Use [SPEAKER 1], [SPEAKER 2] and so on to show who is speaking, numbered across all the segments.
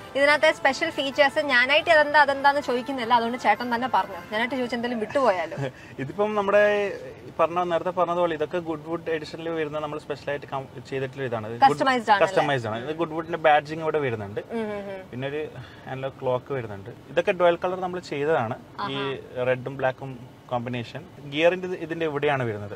[SPEAKER 1] ഇതിനകത്തെ special features ഞാനായിട്ട് അതെന്താന്ന് ചോദിക്കുന്നില്ല, അതുകൊണ്ട് ചേട്ടൻ തന്നെ പറഞ്ഞു. ഞാനായിട്ട് ചോദിച്ചാൽ എന്തെങ്കിലും വിട്ടുപോയാലോ?
[SPEAKER 2] ഇതിപ്പം നമ്മുടെ നേരത്തെ പറഞ്ഞതുപോലെ ഇതൊക്കെ ഗുഡ് വുഡ് എഡിഷനിൽ വരുന്ന നമ്മൾ സ്പെഷ്യലായിട്ട് ചെയ്തിട്ടുള്ള ഇതാണ്. കസ്റ്റമൈസ്ഡ് ആണ്. ഇത് ഗുഡ് വുഡിന്റെ ബാഡ്ജിങ് ഇവിടെ വരുന്നുണ്ട്. പിന്നെ ഒരു അനലോഗ് ക്ലോക്ക് വരുന്നുണ്ട്. ഇതൊക്കെ ഡുവൽ കളർ നമ്മൾ ചെയ്തതാണ്. ഈ റെഡും ബ്ലാക്കും കോമ്പിനേഷൻ. ഗിയറിന്റെ ഇതിന്റെ ഇവിടെയാണ് വരുന്നത്.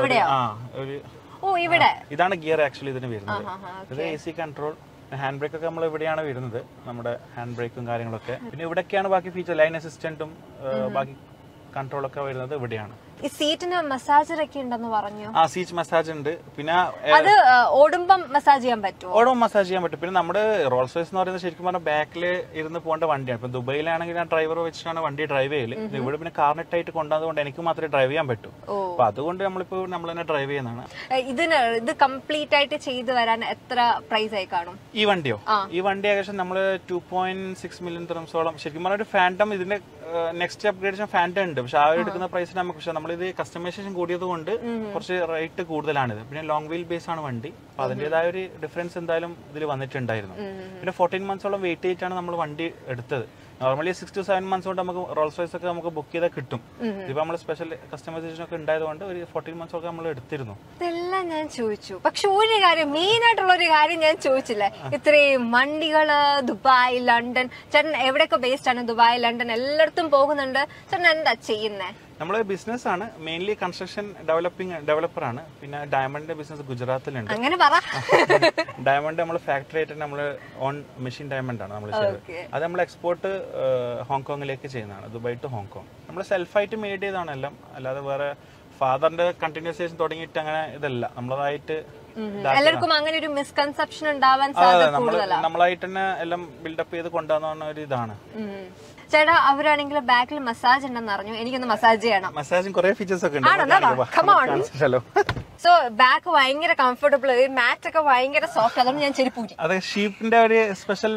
[SPEAKER 2] ഇതാണ് ഗിയർ ആക്ച്വലി ഇതിന് വരുന്നത്. ഇത് AC കൺട്രോൾ. ഹാൻഡ് ബ്രേക്ക് ഒക്കെ നമ്മൾ ഇവിടെയാണ് വരുന്നത്, നമ്മുടെ ഹാൻഡ് ബ്രേക്കും കാര്യങ്ങളൊക്കെ. പിന്നെ ഇവിടെയൊക്കെയാണ് ബാക്കി ഫീച്ചർ, ലൈൻ അസിസ്റ്റന്റും ബാക്കി കൺട്രോളൊക്കെ വരുന്നത് ഇവിടെയാണ്.
[SPEAKER 1] ഈ സീറ്റിന് മസാജർ ഒക്കെ ഉണ്ടെന്ന് പറഞ്ഞു.
[SPEAKER 2] സീറ്റ് മസാജ് ഉണ്ട്. പിന്നെ
[SPEAKER 1] അത് ഓടുമ്പം മസാജ് ചെയ്യാൻ പറ്റുമോ?
[SPEAKER 2] ഓടുമ്പം മസാജ് ചെയ്യാൻ പറ്റും. പിന്നെ നമ്മുടെ റോൾസ് റോയ്സ് എന്ന് പറയുന്നത് ശരിക്കും പറഞ്ഞാൽ ബാക്കിൽ ഇരുന്ന് പോകേണ്ട വണ്ടിയാണ്. ഇപ്പൊ ദുബൈയിലാണെങ്കിൽ ഞാൻ ഡ്രൈവർ വെച്ചിട്ടാണ് വണ്ടി ഡ്രൈവ് ചെയ്യല്. ഇവിടെ പിന്നെ കാർനെറ്റായിട്ട് കൊണ്ടുവന്നതുകൊണ്ട് എനിക്ക് മാത്രമേ ഡ്രൈവ് ചെയ്യാൻ പറ്റൂ. അപ്പൊ അതുകൊണ്ട് നമ്മൾ തന്നെ ഡ്രൈവ് ചെയ്യുന്നതാണ്.
[SPEAKER 1] ഇത് കംപ്ലീറ്റ് ആയിട്ട് ചെയ്തു വരാൻ എത്ര പ്രൈസ് ആയി കാണും
[SPEAKER 2] ഈ വണ്ടിയോ? ഈ വണ്ടി ഏകദേശം നമ്മള് 2.6 മില്യൺ ദിർഹംസോളം. ശരിക്കും പറഞ്ഞ ഒരു ഫാൻറ്റം ഇതിന്റെ നെക്സ്റ്റ് അപ്ഗ്രേഡേഷൻ ഫാൻറ്റം ഉണ്ട്. പക്ഷെ ആ എടുക്കുന്ന പ്രൈസിന് നമുക്ക്, പക്ഷെ നമ്മളിത് കസ്റ്റമൈസേഷൻ കൂടിയത് കൊണ്ട് കുറച്ച് റേറ്റ് കൂടുതലാണിത്. പിന്നെ ലോങ് വീൽ ബേസ് ആണ് വണ്ടി. അപ്പൊ അതിന്റേതായ ഒരു ഡിഫറൻസ് എന്തായാലും ഇതിൽ വന്നിട്ടുണ്ടായിരുന്നു. പിന്നെ 14 മന്ത്സോളം വെയിറ്റ് ചെയ്തിട്ടാണ് നമ്മൾ വണ്ടി എടുത്തത്. നോർമലി 6 to 7 months കൊണ്ട് നമുക്ക് റോൾസ് റോയ്സ് ഒക്കെ നമുക്ക് ബുക്ക് ചെയ്താൽ കിട്ടും. ഇപ്പൊ നമ്മൾ സ്പെഷ്യൽ കസ്റ്റമൈസേഷൻ ഒക്കെ ഉണ്ടായതുകൊണ്ട് ഒരു 14 months ഒക്കെ നമ്മൾ എടുത്തിരുന്നു.
[SPEAKER 1] ഇതെല്ലാം ഞാൻ ചോദിച്ചു. പക്ഷെ ഒരു കാര്യം, മെയിൻ ആയിട്ടുള്ള ഒരു കാര്യം ഞാൻ ചോദിച്ചില്ലേ. ഇത്രയും വണ്ടികള് ദുബായ്, ലണ്ടൻ, ചേട്ടൻ എവിടെയൊക്കെ ബേസ്ഡ് ആണ്? ദുബായ്, ലണ്ടൻ എല്ലായിടത്തും പോകുന്നുണ്ട്. ചേട്ടൻ എന്താ ചെയ്യുന്നേ?
[SPEAKER 2] നമ്മള് ബിസിനസ് ആണ്, മെയിൻലി കൺസ്ട്രക്ഷൻ ഡെവലപ്പർ ആണ്. പിന്നെ ഡയമണ്ടിന്റെ ബിസിനസ് ഗുജറാത്തിലുണ്ട്.
[SPEAKER 1] അങ്ങനെ പറ.
[SPEAKER 2] ഡയമണ്ട് നമ്മൾ ഫാക്ടറി ആയിട്ട് നമ്മള് ഓൺ മെഷീൻ ഡയമണ്ട് ആണ് നമ്മൾ ചെയ്തത്. അത് നമ്മൾ എക്സ്പോർട്ട് ഹോങ്കോങ്ങിലേക്ക് ചെയ്യുന്നതാണ്, ദുബായ് ടു ഹോങ്കോങ്. നമ്മൾ സെൽഫായിട്ട് മെയ്ഡ് ചെയ്താണ് എല്ലാം. അല്ലാതെ വേറെ ഫാദറിന്റെ കണ്ടിന്യൂസേഷൻ തുടങ്ങിയിട്ട് അങ്ങനെ ഇതല്ല, നമ്മളതായിട്ട്.
[SPEAKER 1] എല്ലാവർക്കും അങ്ങനെ ഒരു മിസ്കൺസെപ്ഷൻ ഉണ്ടാവാൻ സാധ്യത കൂടുതലാണ്.
[SPEAKER 2] നമ്മളായിട്ട് തന്നെ എല്ലാം ബിൽഡപ്പ് ചെയ്ത് കൊണ്ടുവന്ന ഒരു ഇതാണ്.
[SPEAKER 1] ചേട്ടാ, അവരാണെങ്കിൽ ബാക്കിൽ മസാജ് ഉണ്ടെന്ന് അറിഞ്ഞു. എനിക്കൊന്ന് മസാജ് ചെയ്യണം.
[SPEAKER 2] മസാജിങ് കുറെ ഫീച്ചേഴ്സ് ഒക്കെ ഉണ്ട്.
[SPEAKER 1] സോ ബാക്ക് ഭയങ്കര കംഫർട്ടബിൾ, മാറ്റ് ഒക്കെ ഭയങ്കര സോഫ്റ്റ്. അതുകൊണ്ട് ഞാൻ ചെരുപ്പൂരി.
[SPEAKER 2] അതെ, ഷീപ്പിന്റെ ഒരു സ്പെഷ്യൽ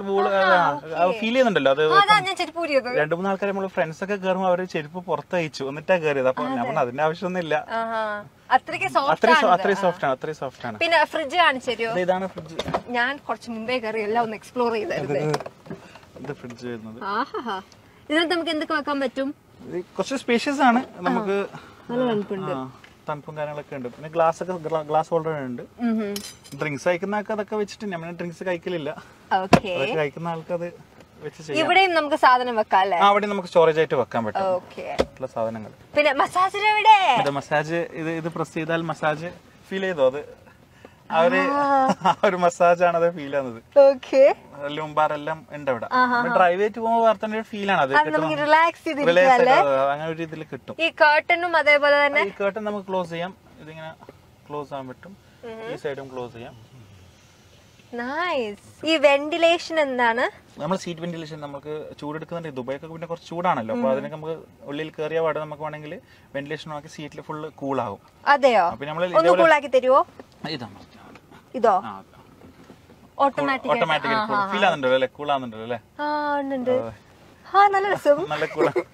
[SPEAKER 2] ഫീൽ ചെയ്യുന്നുണ്ടല്ലോ. അത്
[SPEAKER 1] ഞാൻ ചെരുപ്പൂരിയത്.
[SPEAKER 2] 2-3 ആൾക്കാർ നമ്മള് ഫ്രണ്ട്സ് ഒക്കെ കയറുമ്പോൾ അവര് ചെരുപ്പ് പുറത്ത് അയച്ചു എന്നിട്ടാ കയറിയത്. അപ്പൊ നമ്മൾ അതിന്റെ ആവശ്യമൊന്നുമില്ല.
[SPEAKER 1] അത്രയും സോഫ്റ്റ് ആണ്. പിന്നെ ഫ്രിഡ്ജ് കാണിച്ചു തരുമോ?
[SPEAKER 2] ഇതാണ് ഫ്രിഡ്ജ്.
[SPEAKER 1] ഞാൻ കുറച്ച് മുമ്പേ കയറി എല്ലാം ഒന്ന് എക്സ്പ്ലോർ ചെയ്തായിരുന്നു.
[SPEAKER 2] ഫ്രിഡ്ജ് വരുന്നത്
[SPEAKER 1] ഇതിനകത്ത് നമുക്ക് എന്തൊക്കെ വെക്കാൻ പറ്റും?
[SPEAKER 2] കുറച്ച് സ്പേഷ്യസ് ആണ്. നമുക്ക് തണുപ്പും കാര്യങ്ങളൊക്കെ ഉണ്ട്. പിന്നെ ഗ്ലാസ് ഹോൾഡർ ഉണ്ട്. ഡ്രിങ്ക്സ് കഴിക്കുന്ന ആൾക്ക് അതൊക്കെ വെച്ചിട്ട് നമ്മൾ ഡ്രിങ്ക്സ് കഴിക്കലില്ല. കഴിക്കുന്ന ആൾക്ക് അത് വെച്ച്
[SPEAKER 1] ഇവിടെയും നമുക്ക് സാധനം വെക്കാം അല്ലേ?
[SPEAKER 2] അവിടെ നമുക്ക് സ്റ്റോറേജ് ആയിട്ട് വെക്കാൻ പറ്റും സാധനങ്ങൾ.
[SPEAKER 1] പിന്നെ മസാജ് എവിടെ?
[SPEAKER 2] മസാജ് ഇത് പ്രസ് ചെയ്താൽ മസാജ് ഫീൽ ചെയ്തോ? അത് ആ ഒരു മസാജ് ആണ് അത് ഫീൽ ആവുന്നത്. ലുംബാറെല്ലാം ഉണ്ട് അവിടെ. ഡ്രൈവ് ചെയ്ത് പോകുമ്പോൾ വേറെ ഒരു ഫീൽ ആണ് അത്. അങ്ങനെ ഒരു ഇതിൽ കിട്ടും.
[SPEAKER 1] ഈ കർട്ടനും അതേപോലെ തന്നെ.
[SPEAKER 2] ഈ കർട്ടൻ നമുക്ക് ക്ലോസ് ചെയ്യാം. ഇതിങ്ങനെ ക്ലോസ് ആവാൻ പറ്റും. ഈ സൈഡും ക്ലോസ് ചെയ്യാം.
[SPEAKER 1] ഈ വെന്റിലേഷൻ എന്താണ്?
[SPEAKER 2] നമ്മൾ സീറ്റ് വെന്റിലേഷൻ നമുക്ക് ചൂടെടുക്കുന്നുണ്ട്. ദുബായൊക്കെ പിന്നെ കുറച്ച് ചൂടാണല്ലോ. അപ്പൊ അതിനൊക്കെ നമുക്ക് ഉള്ളിൽ കയറിയ പാടെ നമുക്ക് വേണമെങ്കിൽ വെന്റിലേഷൻ ആക്കി സീറ്റിൽ ഫുള്ള് കൂളാകും.
[SPEAKER 1] അതെയോ? ഒന്ന് കൂളാക്കി തരുമോ? ഇതോ
[SPEAKER 2] ഓട്ടോമാറ്റിക് ഫീൽ ആവുന്നുണ്ടല്ലോ അല്ലേ? കൂളാവുന്നുണ്ടല്ലോ അല്ലേ?
[SPEAKER 1] നല്ല രസം.
[SPEAKER 2] നല്ല കൂളാ.